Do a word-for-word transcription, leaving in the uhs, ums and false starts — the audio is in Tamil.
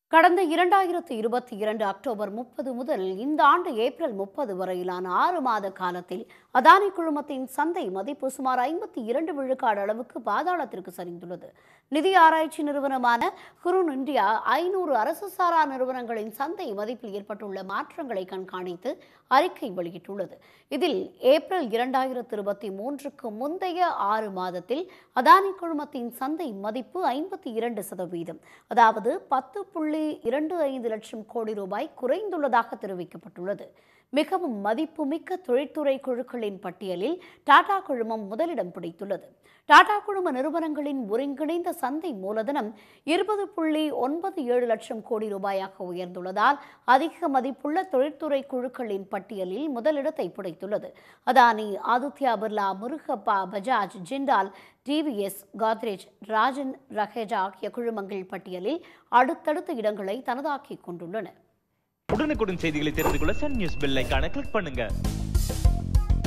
கடந்த இரண்டாயிரத்து இருபத்தி இரண்டு அக்டோபர் முப்பது முதல் இந்த ஆண்டு ஏப்ரல் முப்பது வரையிலான ஆறு மாத காலத்தில் அதானி குழுமத்தின் சந்தை மதிப்பு சுமார் ஐம்பத்தி இரண்டு விழுக்காடு அளவுக்கு பாதாளத்திற்கு சரிந்துள்ளது. நிதி ஆராய்ச்சி நிறுவனமான ஹுருன் இந்தியா ஐநூறு அரசு சாரா நிறுவனங்களின் சந்தை மதிப்பில் ஏற்பட்டுள்ள மாற்றங்களை கண்காணித்து அறிக்கை வெளியிட்டுள்ளது. இதில் ஏப்ரல் இரண்டாயிரத்து இருபத்தி மூன்றுக்கு முந்தைய ஆறு மாதத்தில் அதானி குழுமத்தின் சந்தை மதிப்பு ஐம்பத்தி இரண்டு சதவீதம் அதாவது பத்து புள்ளி இரண்டு ஐந்து லட்சம் கோடி ரூபாய் குறைந்துள்ளதாக தெரிவிக்கப்பட்டுள்ளது. மிகவும் மதிப்புமிக்க தொழில்துறை குழுக்களின் பட்டியலில் டாடா குழுமம் முதலிடம் பிடித்துள்ளது. டாடா குழும நிறுவனங்களின் ஒருங்கிணைந்த சந்தை மூலதனம் இருபது புள்ளி ஒன்பது ஏழு லட்சம் கோடி ரூபாயாக உயர்ந்துள்ளதால் அதிக மதிப்புள்ள தொழில்துறை குழுக்களின் பட்டியலில் முதலிடத்தை பிடித்துள்ளது. அதானி, ஆதித்யா பிர்லா, முருகப்பா, பஜாஜ், ஜிண்டால், டிவிஎஸ், கோத்ரேஜ், ராஜன் ரஹேஜா ஆகிய குழுமங்கள் பட்டியலில் அடுத்தடுத்த இடங்களை தனதாக்கிக் கொண்டுள்ளன. உடனுக்குடன் செய்திகளை தெரிந்து கொள்ள சன் நியூஸ் பெல் ஐகானை கிளிக் பண்ணுங்க.